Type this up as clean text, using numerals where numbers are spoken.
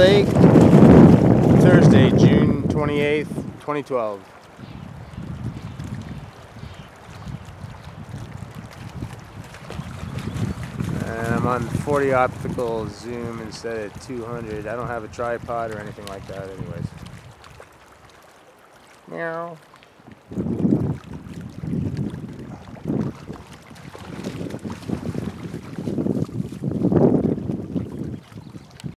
Lake, Thursday, June 28th, 2012. And I'm on 40 optical zoom instead of 200. I don't have a tripod or anything like that anyways. Meow.